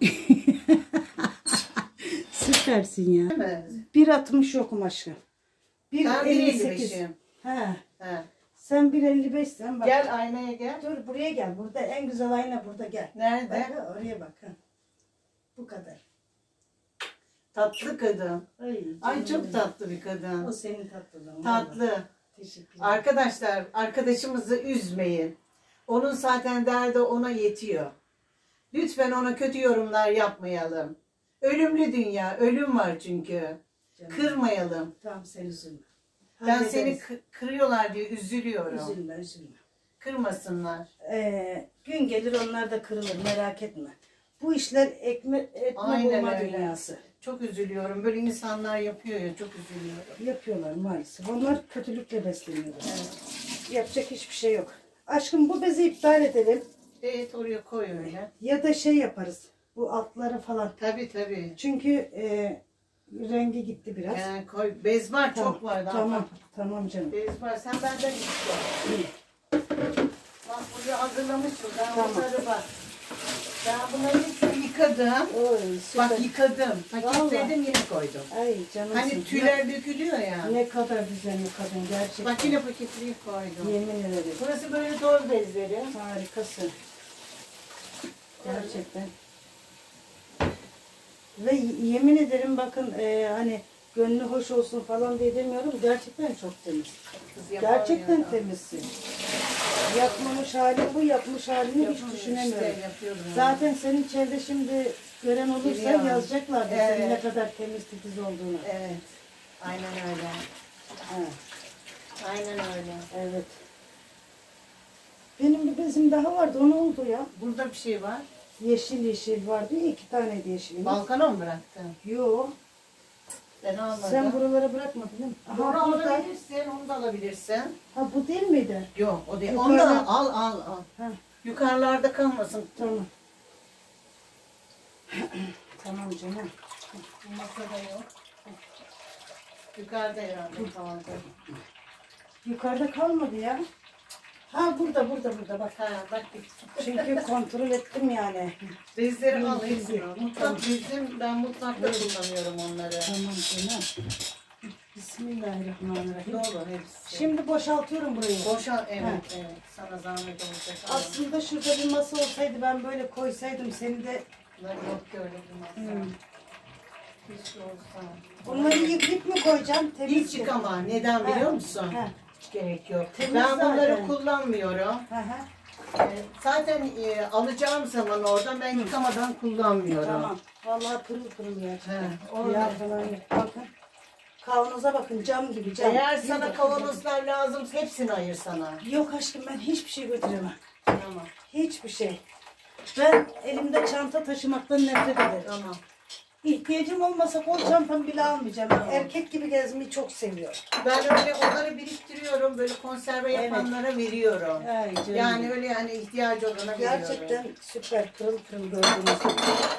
Süpersin ya. Değil mi? 1.60 yokum aşkım. Ben 1.58. 1.55'im. He. He. Sen 1.55'sen bak. Gel aynaya gel. Dur buraya gel. Burada en güzel ayna burada gel. Nerede? Bak, oraya bak. Ha. Bu kadar. Tatlı kadın. Ay canım çok benim. tatlı bir kadın. O senin tatlılığın. Tatlı. vallahi. Teşekkür ederim. Arkadaşlar, arkadaşımızı üzmeyin. Onun zaten derdi ona yetiyor. Lütfen ona kötü yorumlar yapmayalım. Ölümlü dünya, ölüm var çünkü. Canım. Kırmayalım. Tamam sen üzülme. Ben seni Hallederiz. kırıyorlar diye üzülüyorum. Üzülme üzülme. Kırmasınlar. Gün gelir onlar da kırılır merak etme. Bu işler etme Aynen bulma öyle. dünyası. Çok üzülüyorum. Böyle insanlar yapıyor ya, çok üzülüyorum. Yapıyorlar maalesef. Onlar kötülükle besleniyorlar. Yapacak hiçbir şey yok. Aşkım bu bezi iptal edelim. Evet, oraya koy öyle. Ya da şey yaparız. Bu altları falan. Tabii tabii. Çünkü rengi gitti biraz. Yani koy. Bez var, çok var daha. Tamam. Tamam canım. Bez var. Sen benden iste. Bak buraya hazırlamışım. Ben Tamam. onları bak. Ben bunları hepsini yıkadım. Oy, süper. Bak yıkadım. Paketledim, Vallahi. yine koydum. Ay canım. Hani tüyler dökülüyor ya. Ne kadar güzel kadın gerçekten. Bak yine paketleyip koydum. Yemin ederim. Burası böyle toz bezleri. Harikasın. Gerçekten. Ve yemin ederim bakın hani gönlü hoş olsun falan diye demiyorum. Gerçekten çok temiz. Kız yapar Gerçekten ya. temizsin. Yapmamış hali bu, yapmış halini hiç Yapmış düşünemiyorum. işte, yapıyorum. Zaten senin çevre şimdi gören olursa Biliyorum. yazacaklar da Evet. senin ne kadar temiz titiz olduğunu. Evet. Aynen öyle. Ha, Aynen öyle. evet. Benim bir bezim daha vardı. O ne oldu ya? Burada bir şey var. Yeşil yeşil vardı ya, 2 tane de yeşil. Balkona mı bıraktın? Yok. Ben almadım. Sen buralara bırakmadın değil mi? Bunu Aha burada. alabilirsin, onu da alabilirsin. Ha bu değil miydi? Yok, o değil. Yukarıda- Onu da al. Ha Yukarılarda kalmasın. tamam. Tamam canım. Bu masada yok. Yukarıda herhalde kaldı. Yukarıda kalmadı ya. Ha burada bak. Ha, bak Çünkü kontrol ettim yani. bezleri al Yok, hepsini. yok. Mutfak bezim, ben mutfakta kullanıyorum onları. Tamam canım. Bismillahirrahmanirrahim. Dolu hepsi. Şimdi boşaltıyorum burayı. Boşa, evet, Ha. evet. Sana zahmet olacak. Aslında şurada bir masa olsaydı ben böyle koysaydım seni de Bunlar yok ki öyle bir masa. Keşke olsa. bunları yıkayıp mı koyacağım? Temiz Hiç yıkama. Neden biliyor musun? Ha. Hiç gerek yok. Temiz Ben bunları zaten. kullanmıyorum. Hı hı. Zaten alacağım zaman oradan ben yıkamadan kullanmıyorum. Tamam. Vallahi pırıl pırıl gerçekten. He, orada. Ya falan yok. Bakın. Kavanoza bakın cam gibi cam. Eğer Bir sana dakika. kavanozlar lazım hepsini ayır sana. Yok aşkım ben hiçbir şey götüremem. Tamam. Hiçbir şey. Ben elimde çanta taşımaktan nefret ederim. Tamam. İhtiyacım olmasa kol çantamı bile almayacağım. Erkek gibi gezmeyi çok seviyorum. Ben öyle onları biriktiriyorum. Böyle konserve yapanlara veriyorum. Ay canım. Yani öyle yani ihtiyacı olana veriyorum. Gerçekten süper pırıl pırıl gördüğünüz gibi.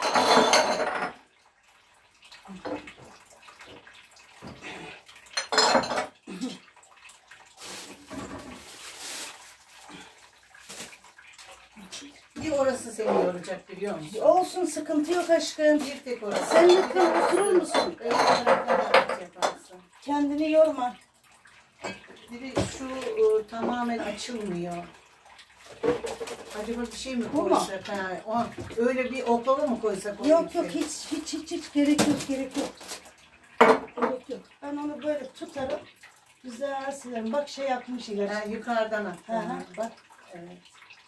Bir orası seni yoracak biliyor musun? Olsun, sıkıntı yok aşkım. Bir tek orası. Sen lütfen oturur musun? Öyle olarak yaparsın. Kendini yorma. Biri şu tamamen açılmıyor. Acaba bir şey mi Bu mu? koysak? Öyle bir oklava mı koysak? onun Yok yok, içine? hiç gerek yok, gerek yok. Gerek yok. Ben onu böyle tutarım. Güzel silerim. Bak şey yapmış ilaç. Ha, yukarıdan at. Hı hı, bak. Evet.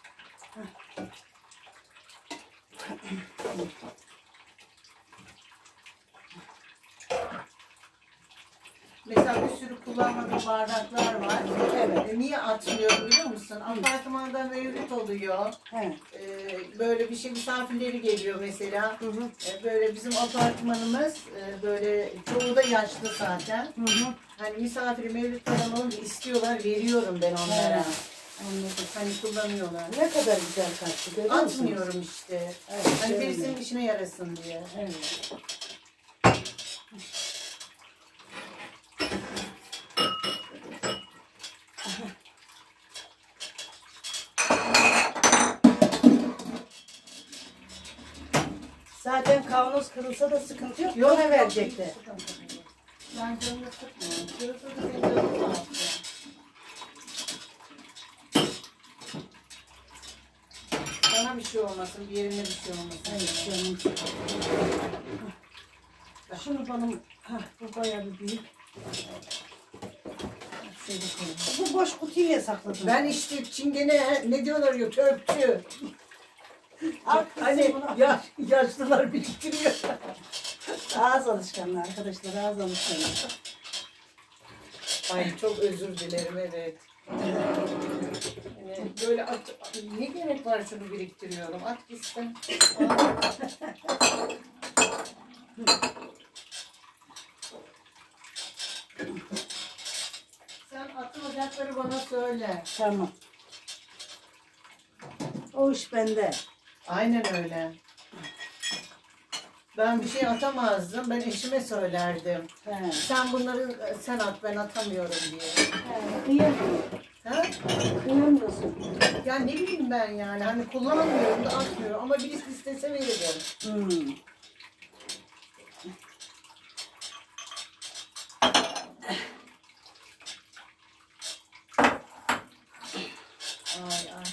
Mesela bir sürü kullanmadığım bardaklar var. Evet. Niye atmıyorum biliyor musun? Apartmanda mevcut oluyor. He. Böyle bir şey misafirleri geliyor mesela. Hı hı. Böyle bizim apartmanımız böyle çoğu da yaşlı zaten. Hı hı. Hani misafiri mevlüt falan olunca istiyorlar, veriyorum ben onlara. He. Anladım. Hani kullanıyorlar. Ne kadar güzel kaçtı, görüyor musunuz? Atmıyorum işte. Evet, Hani öyle. birisinin işine yarasın diye. Evet. Zaten kavanoz kırılsa da sıkıntı yok. Bana verecekti. Ben canını sıkmıyorum. Kırılsa da senin canını ne yapacağım? Bana bir şey olmasın, bir yerine bir şey olmasın. Evet canım. Şunu bana... Hah, bu bayağı bir büyük. Şöyle koyayım. Bu boş kutuyu niye sakladın? Ben işte çingene ne diyorlar ya törpçü. Hani yaşlılar biriktiriyor. Ağız alışkanlığı arkadaşlar, ağız alışkanlığı. Ay çok özür dilerim evet. Yani böyle ne gerek var şunu biriktiriyorum. At gitsin. Sen atılacakları bana söyle. Tamam. O iş bende. Aynen öyle. Ben bir şey atamazdım. Ben eşime söylerdim. He. Sen bunları sen at ben atamıyorum diye. Kıyamıyorum. Ha? Kıyamıyorsun. Ya ne bileyim ben yani. Hani kullanamıyorum da atmıyorum. Ama birisi istese veririm. Hmm. Ay ay.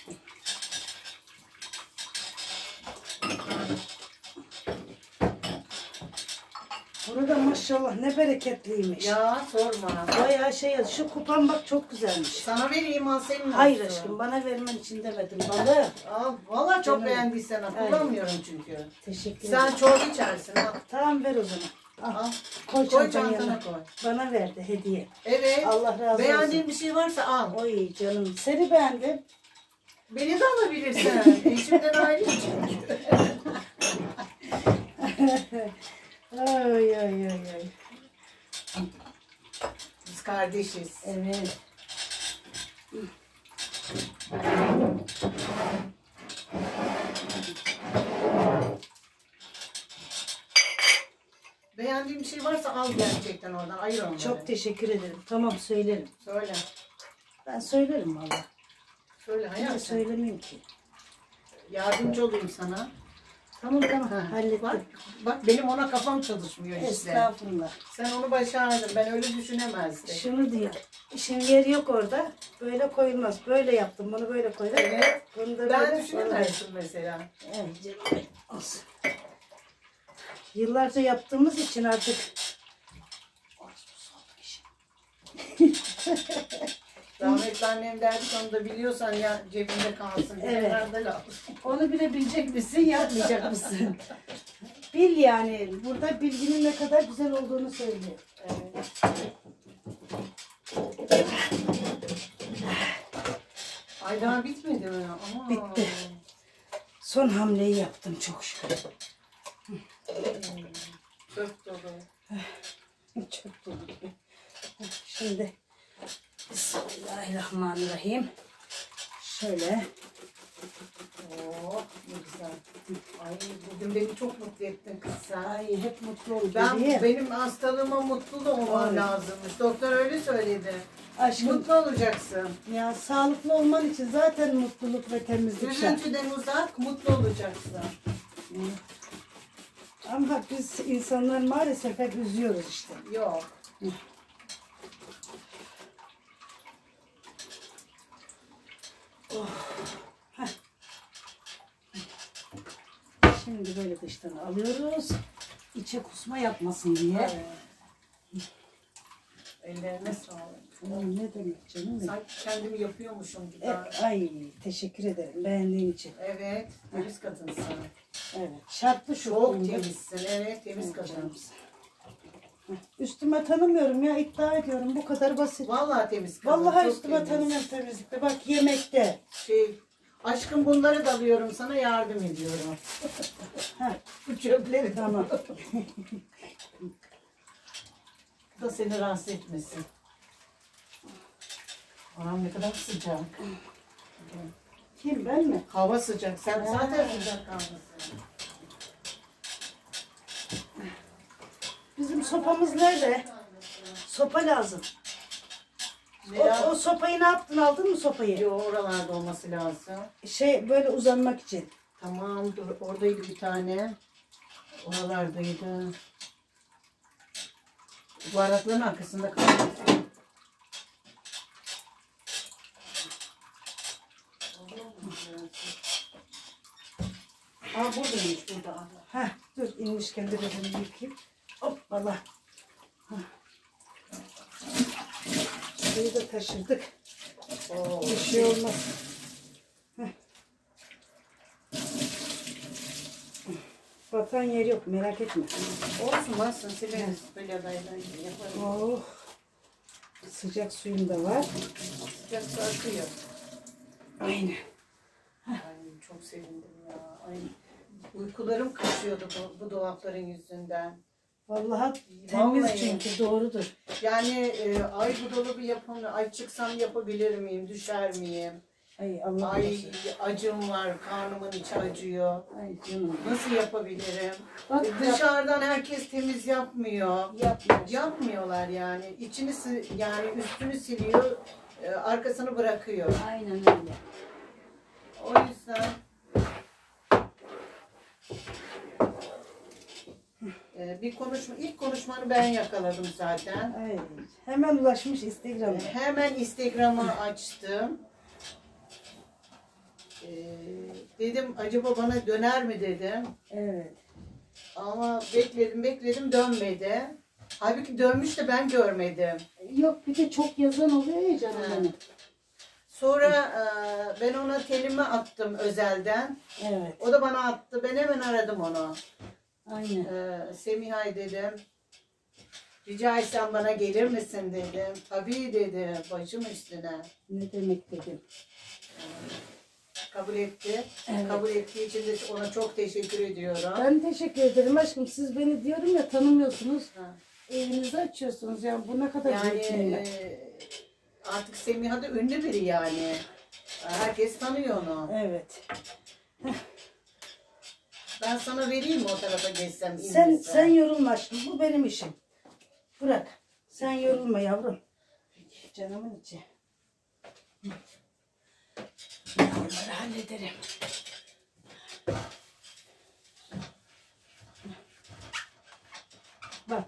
Burada maşallah ne bereketliymiş. Ya sorma. Bayağı şey, şu kupam bak çok güzelmiş. Sana vereyim al senin Hayır olsun. aşkım, bana vermen için demedim balı. Al, valla çok Canım. beğendiysen al. Kullanmıyorum çünkü. Teşekkür Sen ederim. çok içersin al. Tamam ver o zaman. Al. Al. Koy Koy çantana çantana yanına. koy. Bana verdi hediye. Evet. Allah razı olsun. Beğendiğin bir şey varsa al. Oy canım, seni beğendim. Beni de alabilirsin. Eşimden ayrı çünkü. Ay ay ay ay. Biz kardeşiz. Evet. Beğendiğin bir şey varsa al gerçekten oradan. Ayır onları. Çok teşekkür ederim. Tamam söylerim. Söyle. Ben söylerim valla. Söyle Niye hayatım. söylemeyeyim ki? Yardımcı olayım sana. Tamam tamam Ha, hallettim. bak benim ona kafam çalışmıyor işte. Estağfurullah. Sen onu başardın. Ben öyle düşünemezdim. Şunu diyor. Şimdi yer yok orada. Böyle koyulmaz. Böyle yaptım. Bunu böyle koydum. Evet. Bunu da Ben böyle düşünemezdim mesela. Evet canım benim. Olsun. Yıllarca yaptığımız için artık Rahmetli annem derdi ki onu da biliyorsan ya cebinde kalsın. Evet. Kenarda kalsın. onu bilebilecek misin, yapmayacak mısın? Bil yani. Burada bilginin ne kadar güzel olduğunu söylüyor. Evet. Ay daha bitmedi mi? Ama. Bitti. Son hamleyi yaptım çok şükür. Çöp dolu. Çok dolu. Şimdi Bismillahirrahmanirrahim. Şöyle. Oo, ne güzel. Ay bugün beni çok mutlu ettin kız sen. Ay hep mutlu ol Ben bebeğim. benim hastalığıma mutlu da olmam Evet. lazımmış. Doktor öyle söyledi. Aşkım Mutlu olacaksın. ya sağlıklı olman için zaten mutluluk ve temizlik şart. Üzüntüden uzak, mutlu olacaksın. Ama biz insanlar maalesef hep üzüyoruz işte. Yok. Şimdi böyle dıştan alıyoruz. İçe kusma yapmasın diye. Evet. Ellerine sağlık. Ay, ne demek canım benim. Sanki kendimi yapıyormuşum gibi. Ay teşekkür ederim beğendiğin için. Evet, temiz kadınsın. Evet şartlı şu. Çok konuda. temizsin, evet, temiz kadın. Canımsın. Üstüme tanımıyorum ya iddia ediyorum bu kadar basit. Vallahi temiz kadın. Vallahi çok üstüme temiz. tanımıyorum temizlikte. Bak yemekte. Aşkım bunları da alıyorum sana, yardım ediyorum. Heh, Bu çöpleri tamam. da seni rahatsız etmesin. Anam ne kadar sıcak. Kim ben mi? Hava sıcak. Sen Ha. zaten sıcak kalmasın. Bizim sopamız nerede? Sopa lazım. O sopayı ne yaptın? Aldın mı sopayı? Yo, oralarda olması lazım. Şey böyle uzanmak için. Tamam, dur. Oradaydı bir tane. Oralardaydı. Bardakların arkasında kaldı. Buradaymış burada. Heh, dur inmişken de bezimi yıkayayım. Hoppala. Heh. Şurayı da taşırdık. Oo. Bir şey olmaz. Heh. Batan yer yok merak etme. Olsun varsın, sileriz. Böyle adaydan yaparım. Oh. Sıcak suyum da var. Sıcak su akıyor. Aynen. Ay çok sevindim ya. Ay, uykularım kaçıyordu bu dolapların yüzünden. Vallahi temiz Vallahi. çünkü doğrudur. Yani ay bu dolabı yapamıyorum. Ay çıksam yapabilir miyim? Düşer miyim? Ay Allah Ay korusun. acım var. Karnımın içi acıyor. Ay canım. Nasıl yapabilirim? Bak Dışarıdan herkes temiz yapmıyor. yapma. Yapmıyorlar yani. İçini yani üstünü siliyor, arkasını bırakıyor. Aynen öyle. O yüzden ilk konuşmanı ben yakaladım zaten. Ay, hemen ulaşmış Instagram'a. Hemen Instagram'ı açtım. Dedim acaba bana döner mi dedim. Evet. Ama bekledim dönmedi. Halbuki dönmüş de ben görmedim. Yok bir de çok yazan oluyor ya canım Ha. benim. Sonra ben ona telimi attım özelden. Evet. O da bana attı. Ben hemen aradım onu. Aynen. Semihay dedim. Rica etsem bana gelir misin dedim. Tabii dedi. Başım üstüne. Ne demek dedim. Kabul etti. Evet. Kabul ettiği için de ona çok teşekkür ediyorum. Ben teşekkür ederim aşkım. Siz beni diyorum ya tanımıyorsunuz. Ha. Evinizi açıyorsunuz. Yani bu ne kadar Yani büyük nimet. artık Semiha da ünlü biri yani. Herkes tanıyor onu. Evet. Ben sana vereyim mi o tarafa geçsem? Sen inmesem? yorulma aşkım. Bu benim işim. Bırak. Sen yorulma yavrum. Canımın içi. Ben onları hallederim. Bak.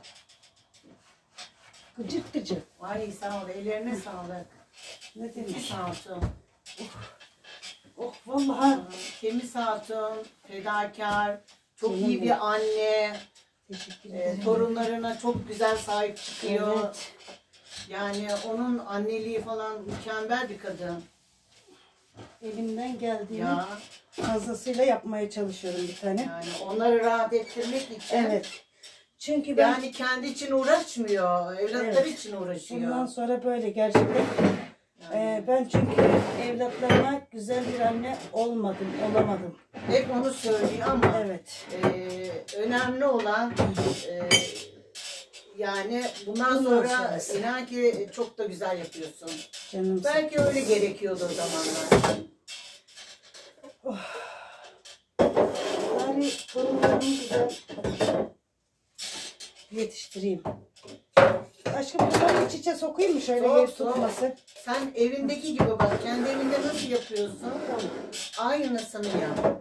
Gıcık gıcık. Ay sağ ol. Ellerine sağlık. Ne demek? Sağ olsun. Oh vallahi. Temiz hatun, fedakar, çok Canım iyi benim. bir anne, Teşekkür ederim. torunlarına çok güzel sahip çıkıyor. Evet. Yani onun anneliği falan mükemmel bir kadın. Elimden geldiğini Ya fazlasıyla yapmaya çalışıyorum bir tane. yani onları rahat ettirmek için. Evet. Çünkü ben Yani kendi için uğraşmıyor, evlatları Evet. için uğraşıyor. bundan sonra böyle gerçekten Ben çünkü evlatlarıma güzel bir anne olamadım. Hep onu söylüyor ama Evet. önemli olan yani bundan Bundan sonra sonrası. inan ki çok da güzel yapıyorsun. Canım. Belki öyle gerekiyordu o zamanlar. Bari torunlarımı güzel yetiştireyim. Aşkım bunları iç içe sokayım mı şöyle Sok, yer sok. tutmasın? Sen evindeki gibi bak. Kendi evinde nasıl yapıyorsun? Aynısını yap.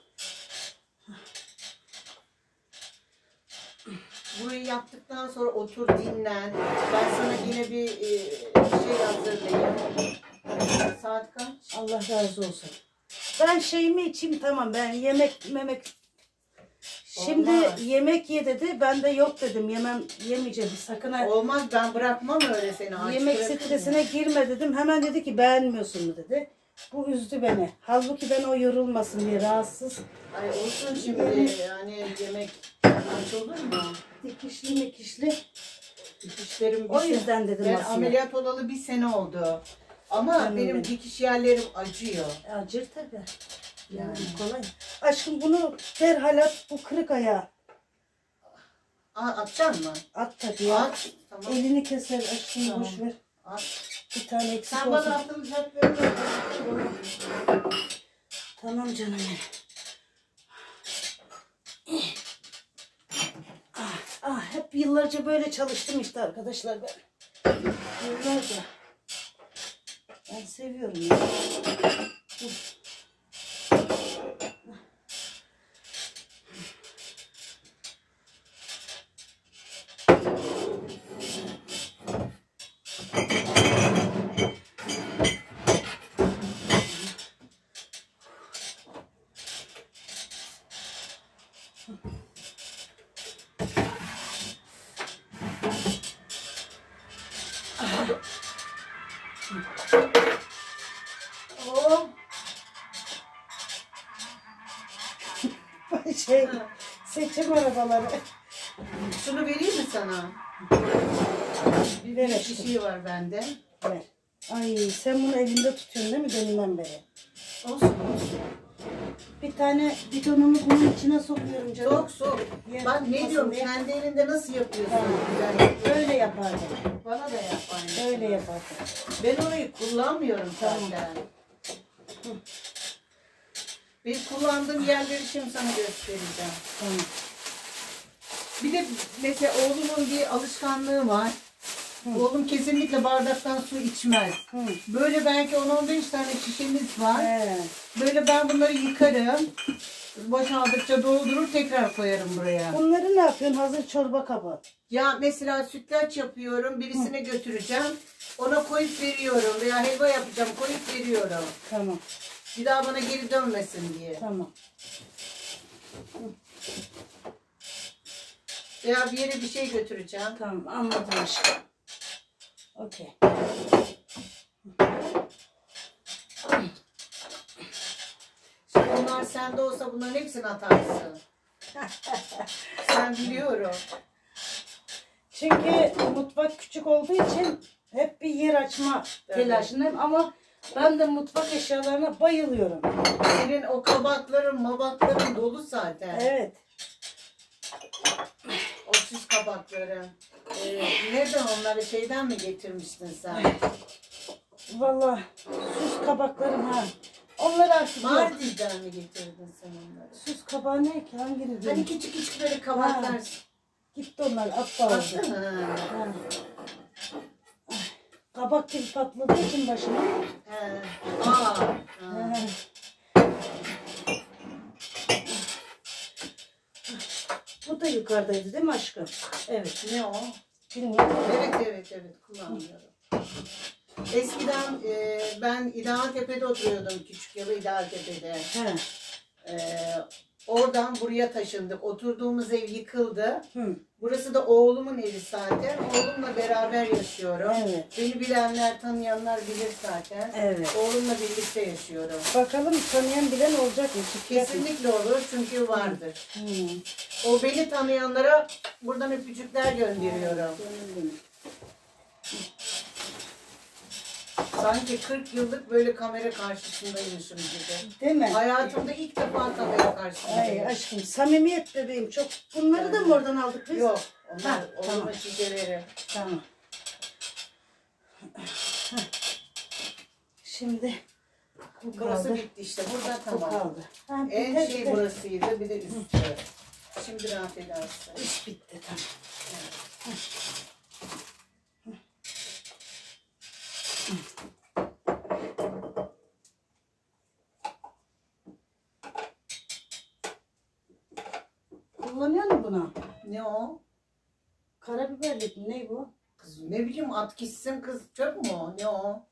Burayı yaptıktan sonra otur dinlen. Ben sana yine bir şey hazırlayayım. Saat kaç? Allah razı olsun. Ben şeyimi içeyim tamam, ben yemek Şimdi Olmaz. yemek ye dedi. Ben de yok dedim. Yemeyeceğim. Sakın ha. Olmaz, ben bırakmam öyle seni. Aç Yemek bırakırım. stresine girme dedim. Hemen dedi ki beğenmiyorsun mu dedi. Bu üzdü beni. Halbuki ben o yorulmasın diye rahatsız. Ay olsun şimdi yani yemek aç olur mu? Dikişli. Dikişlerim O yüzden dedim ben aslında. ameliyat olalı 1 sene oldu. Ama Canım benim benim. dikiş yerlerim acıyor. Acır tabii. Yani Yani. kolay. Aşkım bunu derhal at. Bu kırık ayağı. Atacaksın mı? At tabii ya. At. Tamam. Elini keser aşkım, Tamam. boş ver. At. Bir tane eksik Sen olsun. bana atılacaklarını Tamam canım benim. Hep yıllarca böyle çalıştım işte arkadaşlar ben. Yıllarca. Ben seviyorum ya. Oh. Seçim arabaları. Şunu vereyim mi sana? Bir Ver bir aşkım. şey var bende. Ver. Ay sen bunu elinde tutuyorsun değil mi deminden beri? Olsun olsun. Bir tane bidonumu bunun içine sokuyorum canım. Sok sok. Yer Bak ne tutmasın diyorum, diye. kendi elinde nasıl yapıyorsun? Tamam. Güzel. Öyle yapardım. Bana da yap aynı. Öyle yapardım. Ben orayı kullanmıyorum Tamam. zaten. Bir kullandığım yerleri şimdi sana göstereceğim. Tamam. Bir de mesela oğlumun bir alışkanlığı var. Oğlum kesinlikle bardaktan su içmez. Hı. Böyle belki 10-15 tane şişemiz var. He. Böyle ben bunları yıkarım. Boşaldıkça doldurur tekrar koyarım buraya. Bunları ne yapıyorsun? Hazır çorba kabı. Ya mesela sütlaç yapıyorum, birisine götüreceğim. Ona koyup veriyorum veya helva yapacağım, koyup veriyorum. Tamam. Bir daha bana geri dönmesin diye. Tamam. Veya bir yere bir şey götüreceğim. Tamam. Anladım aşkım. Okey. Şimdi bunlar sende olsa bunların hepsini atarsın. Sen biliyorum. Çünkü mutfak küçük olduğu için hep bir yer açma telaşındayım ama ben de mutfak eşyalarına bayılıyorum. Senin o kabakların, mabakların dolu zaten. Evet. O süs kabakları. Nereden onları şeyden mi getirmiştin sen? Vallahi süs kabaklarım ha. Onlar artık yok. Mardin'den mi getirdin sen onları? Süs kabağı ne ki? Hangi Hani küçük küçük böyle kabaklar. Gitti onlar. At bağırdı. Baksana. Ha. Ay, kabak gibi patladığı için başıma. He. Aa. Ha. Bu da yukarıdaydı değil mi aşkım? Evet. Ne o? Bilmiyorum. Evet kullanmıyorum. Eskiden ben İdealtepe'de oturuyordum, küçük yalı İdealtepe'de. He. Oradan buraya taşındık. Oturduğumuz ev yıkıldı. Hı. Burası da oğlumun evi zaten. Oğlumla beraber yaşıyorum. Evet. Beni bilenler, tanıyanlar bilir zaten. Evet. Oğlumla birlikte yaşıyorum. Bakalım tanıyan bilen olacak mı? Çıkacak mı? Kesinlikle olur çünkü vardır. Hı. O beni tanıyanlara buradan öpücükler gönderiyorum. Canım benim. Sanki 40 yıllık böyle kamera karşısındaymışım gibi. Değil mi? Hayatımda ilk defa kamera karşısındayım. Ay aşkım samimiyet bebeğim çok. Bunları da mı oradan aldık biz? Yok. Onlar Ha, tamam. tamam. Çiçeleri. Tamam. Şimdi bu Burası kaldı. bitti işte. Burada Bu tamam. kaldı. Ha, En biter, şey biter. burasıydı. Bir de üstü. Şimdi rahat edersin. İş bitti tamam. Kullanıyor musun bunu? Ne o? Karabiberlik mi? Ne bu? Kız ne bileyim at gitsin kız. Çöp mü o? Ne o?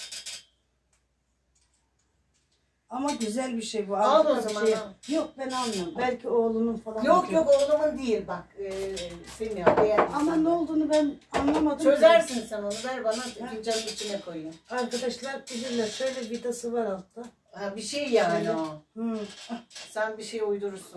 Ama güzel bir şey bu. Al o Afrika bir zaman, şey. al. Yok ben almıyorum. Belki oğlunun falan. Yok olacak. yok oğlumun değil bak. Senin ya. Beğendim. Ama sen ne de. olduğunu ben anlamadım. Çözersin sen onu. Ver bana. Fincanın içine koyayım. Arkadaşlar bilirler. Şöyle vidası var altta. Ha, bir şey yani Şöyle. o. Hı. Sen bir şey uydurursun.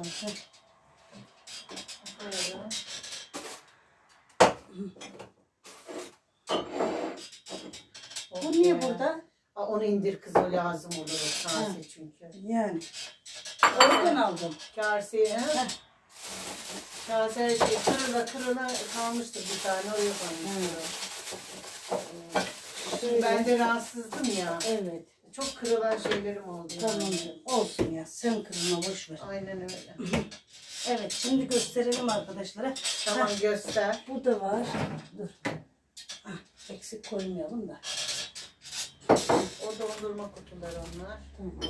Bu niye burada? Aa, onu indir kız o lazım olur o kase çünkü. Yani. Oradan aldım. Kase ha? Kase şey, kırıla kalmıştır bir tane o yapalım. Şöyle. Ben de rahatsızdım ya. Evet. Çok kırılan şeylerim oldu. Tamam. Olsun ya. Sen kırma boş ver. Aynen öyle. Evet. Şimdi gösterelim arkadaşlara. Tamam göster. Bu da var. Dur. Ah, eksik koymayalım da. O dondurma kutuları onlar.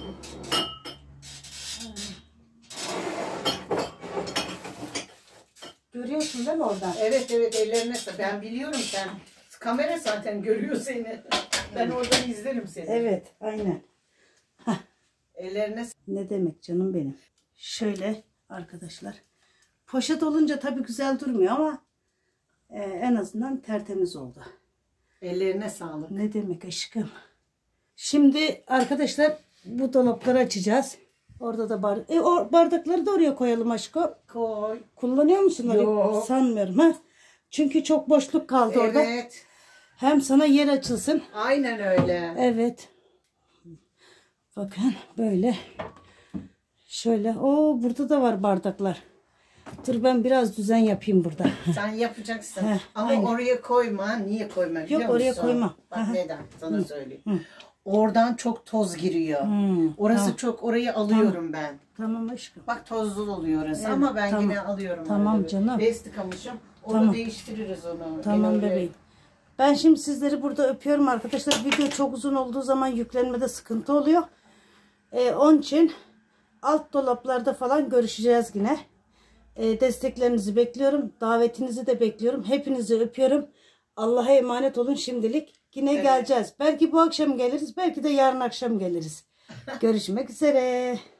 Görüyorsun değil mi oradan? Evet evet ellerine sağlık. Ben biliyorum sen. Kamera zaten görüyor seni. Ben oradan izlerim seni. Evet. Aynen. Ellerine Ne demek canım benim. Şöyle arkadaşlar. Poşet olunca tabii güzel durmuyor ama en azından tertemiz oldu. ellerine sağlık. Ne demek aşkım. Şimdi arkadaşlar bu dolapları açacağız. Orada da o bardakları da oraya koyalım aşkım. Koy. Kullanıyor musun orayı? Yok. Sanmıyorum ha. Çünkü çok boşluk kaldı orada. Evet. Hem sana yer açılsın. Aynen öyle. Evet. Bakın böyle. Şöyle. Oo burada da var bardaklar. Dur ben biraz düzen yapayım burada. Sen yapacaksın. Heh, Ama aynen. oraya koyma. Niye koyma biliyor Yok, oraya musun? koymam. Bak Aha. neden? Sana söyleyeyim. Oradan çok toz giriyor. Orası tamam. çok orayı alıyorum ben. Tamam aşkım. Bak tozlu oluyor orası Evet, ama ben tamam. yine alıyorum. Tamam öyle. canım. Bez tıkamışım. Onu Tamam. değiştiririz onu. Tamam Yine öyle- bebeğim. Ben şimdi sizleri burada öpüyorum arkadaşlar. Video çok uzun olduğu zaman yüklenmede sıkıntı oluyor. Onun için alt dolaplarda falan görüşeceğiz yine. Desteklerinizi bekliyorum. Davetinizi de bekliyorum. Hepinizi öpüyorum. Allah'a emanet olun şimdilik. Yine geleceğiz. Belki bu akşam geliriz. Belki de yarın akşam geliriz. Görüşmek üzere.